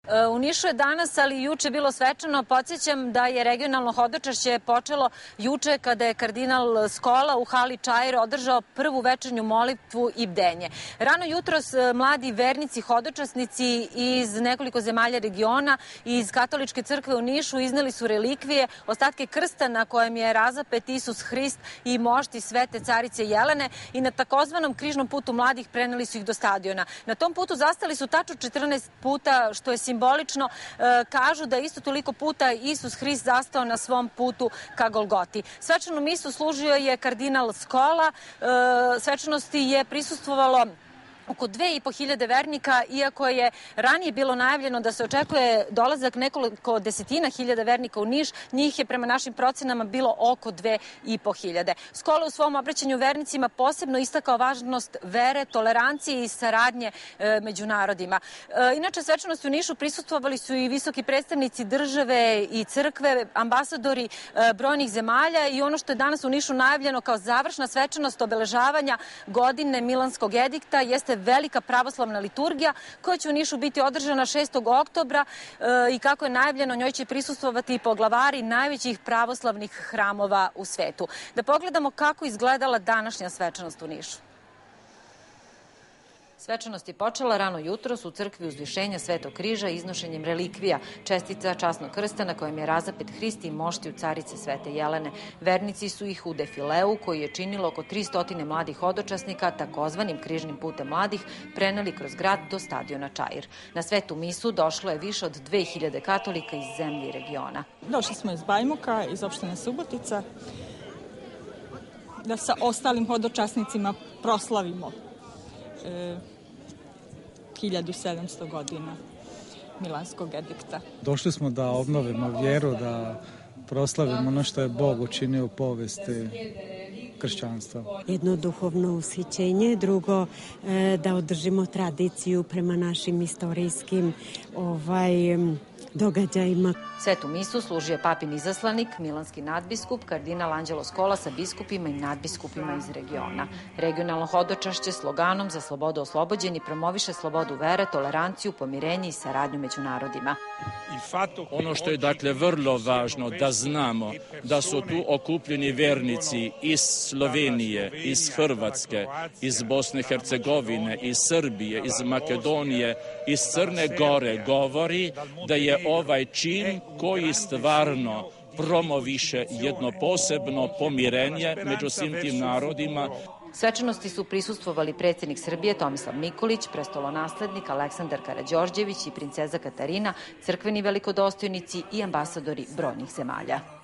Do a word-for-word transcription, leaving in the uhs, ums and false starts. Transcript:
U Nišu je danas, ali i juče bilo svečano. Podsjećam da je regionalno hodočašće počelo juče kada je kardinal Skola u hali Čair održao prvu večernju molitvu i bdenje. Rano jutros mladi vernici, hodočasnici iz nekoliko zemalja regiona i iz Katoličke crkve u Nišu izneli su relikvije, ostatke krsta na kojem je razapet Isus Hrist i mošti Svete carice Jelene i na takozvanom križnom putu mladih preneli su ih do stadiona. Na tom putu zastali su tačno četrnaest puta, što je simbolično. Kažu da isto toliko puta Isus Hrist zastao na svom putu ka Golgoti. Svečanu misu služio je kardinal Skola. Svečanosti je prisustvovalo oko dve i po hiljade vernika, iako je ranije bilo najavljeno da se očekuje dolazak nekoliko desetina hiljada vernika u Niš, njih je prema našim procenama bilo oko dve i po hiljade. Skola u svom obraćanju vernicima posebno istakao važnost vere, tolerancije i saradnje e, među narodima. E, inače, svečanosti u Nišu prisustvovali su i visoki predstavnici države i crkve, ambasadori e, brojnih zemalja i ono što je danas u Nišu najavljeno kao završna svečanost obeležavanja godine Milanskog edikta jeste velika pravoslavna liturgija koja će u Nišu biti održana šestog oktobra e, i kako je najavljeno, njoj će prisustvovati i poglavari najvećih pravoslavnih hramova u svetu. Da pogledamo kako izgledala današnja svečanost u Nišu. Svečanost je počela rano jutros u crkvi Uzvišenja Svetog križa iznošenjem relikvija, čestica časnog krsta na kojem je razapet Hrist i moštiju carice Svete Jelene. Vernici su ih u defileu, koji je činilo oko tristo mladih hodočasnika, takozvanim križnim putem mladih, preneli kroz grad do stadiona Čair. Na svetu misu došlo je više od dve hiljade katolika iz zemlje i regiona. Došli smo iz Bajmoka, iz opštine Subotica, da sa ostalim hodočasnicima proslavimo E, hiljadu sedamsto godina Milanskog edikta. Došli smo da obnovimo vjeru, da proslavimo ono što je Bog učinio u povesti kršćanstva. Jedno duhovno ushićenje, drugo e, da održimo tradiciju prema našim istorijskim ovaj, događajima. Svetu misu služio je papin izaslanik, milanski nadbiskup, kardinal Anđelo Skola sa biskupima i nadbiskupima iz regiona. Regionalno hodočašće sloganom za slobodu oslobođeni promoviše slobodu vere, toleranciju, pomirenje i saradnju među narodima. Ono što je dakle vrlo važno da znamo da su tu okupljeni vernici iz Slovenije, iz Hrvatske, iz Bosne i Hercegovine, iz Srbije, iz Makedonije, iz Crne Gore, govori da je ovaj čin koji stvarno promoviše jedno posebno pomirenje među svim tim narodima. Svečanosti su prisustvovali predsjednik Srbije Tomislav Nikolić, prestolonaslednik Aleksandar Karađorđević i princeza Katarina, crkveni velikodostojnici i ambasadori brojnih zemalja.